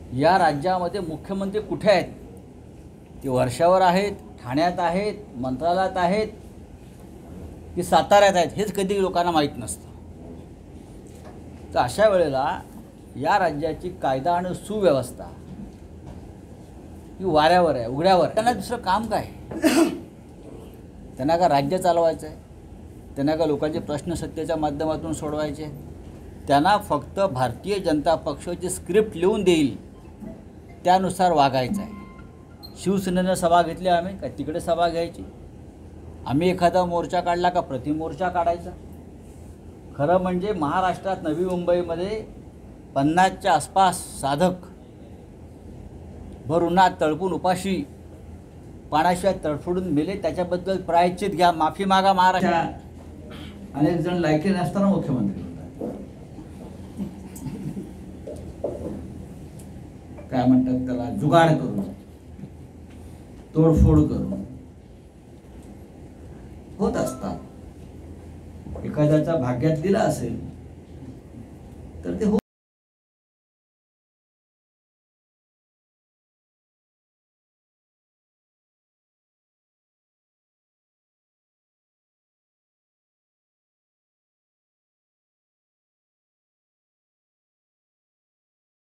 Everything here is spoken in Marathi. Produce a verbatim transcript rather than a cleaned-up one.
या राज्यामध्ये मुख्यमंत्री कुठे आहेत? ते वर्षावर आहेत, ठाण्यात आहेत, मंत्रालयात आहेत की साताऱ्यात आहेत हेच कधी लोकांना माहीत नसतं. तर अशा वेळेला या राज्याची कायदा आणि सुव्यवस्था ही वाऱ्यावर आहे, उघड्यावर. त्यांना दुसरं काम काय? त्यांना का राज्य चालवायचं आहे? त्यांना का लोकांचे प्रश्न सत्तेच्या माध्यमातून सोडवायचे? त्यांना फक्त भारतीय जनता पक्ष जे स्क्रिप्ट लिहून देईल त्यानुसार वागायचं आहे. शिवसेनेनं सभा घेतली, आम्ही का तिकडे सभा घ्यायची? आम्ही एखादा मोर्चा काढला का प्रतिमोर्चा काढायचा? खरं म्हणजे महाराष्ट्रात नवी मुंबईमध्ये पन्नासच्या आसपास साधक भर उन्हात तळपून उपाशी पाण्याशिवाय तडफडून मेले. त्याच्याबद्दल प्रायश्चित घ्या, माफी मागा. महाराष्ट्रात अनेक जण लायकी नसताना मुख्यमंत्री होतात. काय म्हणतात त्याला, जुगाड करून, तोडफोड करून होत असतात. एखाद्याचा भाग्यात दिला असेल तर ते